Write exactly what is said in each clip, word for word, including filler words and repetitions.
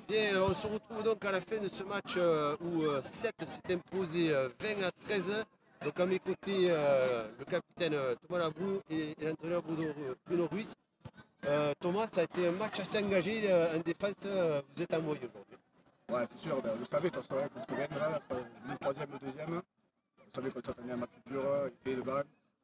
Bien, on se retrouve donc à la fin de ce match euh, où euh, sept s'est imposé euh, vingt à treize. Donc à mes côtés, euh, le capitaine euh, Thomas Labrou et, et l'entraîneur Bruno, Bruno Ruiz. Euh, Thomas, ça a été un match assez engagé euh, en défense. Euh, vous êtes en moyen aujourd'hui. Ouais, c'est sûr, ben, vous savez, de toute façon, contre Rennes, là, le troisième, le deuxième, vous savez qu'on s'attendait à un match dur, épée de balle,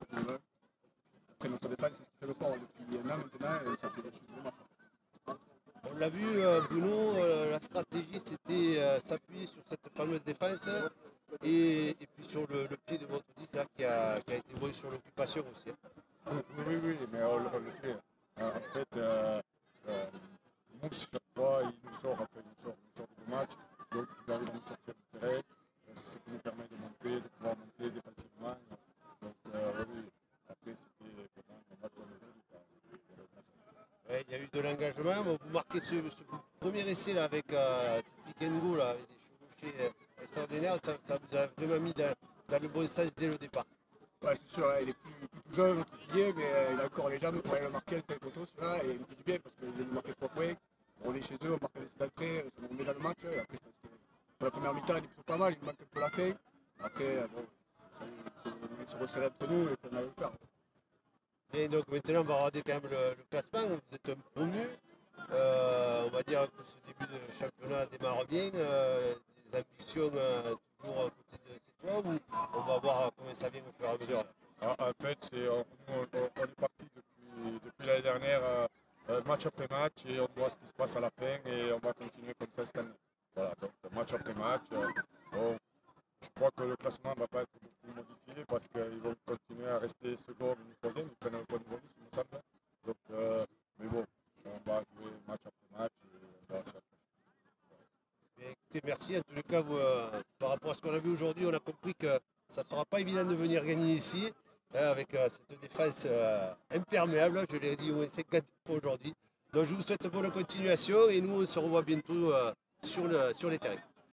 après notre défense, c'est ce qui fait le fort depuis un an maintenant, et ça fait des choses de match. On l'a vu, euh, Bruno, euh, la stratégie c'était euh, s'appuyer sur cette fameuse défense et, et puis sur le, le pied de votre dix là, qui, a, qui a été bon sur l'occupation aussi. Oui, oui, oui, mais on, on le sait. Euh, en fait, euh, euh, nous, chaque fois, il nous sort, en fait, il nous sort, il nous sort du match, donc il arrive à nous sortir du terrain. Euh, C'est ce qui nous permet de monter, de pouvoir monter défensivement. Donc, euh, oui, oui. Après, c'était vraiment un match dans le jeu. Ouais, il y a eu de l'engagement. Bon, vous marquez ce, ce premier essai là, avec euh, ce pick and go, là, avec des chevauchés euh, extraordinaires. Ça, ça vous a vraiment mis dans, dans le bon sens dès le départ. Ouais, c'est sûr, hein, il est plus, plus tout jeune, notre pilier, mais euh, il a encore les jambes pour aller le marquer, le poteau, celui-là, et il nous fait du bien parce qu'il vient de marquer trois points. On est chez eux, on marque les essais d'entrée, ça nous met dans le match. Et après, je pense que pour la première mi-temps, il est plutôt pas mal, il manque un peu la fin. Après, euh, bon, ça y est, se resserrer entre nous et qu'on allait le faire. Et donc maintenant, on va regarder quand même le, le classement. Vous êtes un promu. Euh, on va dire que ce début de championnat démarre bien. Euh, des ambitions euh, toujours à côté de ces clubs ou on va voir comment ça vient au fur et à mesure. Ah, en fait, c'est, on, on, on est parti depuis, depuis l'année dernière, euh, euh, match après match, et on voit ce qui se passe à la fin, et on va continuer comme ça cette année. Voilà, donc match après match. Euh, bon, je crois que le classement ne va pas être beaucoup modifié parce qu'ils vont continuer à rester second ou troisième, ils prennent un point de bonus, il me semble. Donc, euh, mais bon, on va jouer match après match et on va s'y accrocher. Écoutez, merci. En tous les cas, vous, euh, par rapport à ce qu'on a vu aujourd'hui, on a compris que ça ne sera pas évident de venir gagner ici, hein, avec euh, cette défense euh, imperméable. Je l'ai dit au moins cinquante fois aujourd'hui. Donc je vous souhaite bonne continuation et nous on se revoit bientôt euh, sur, le, sur les terrains.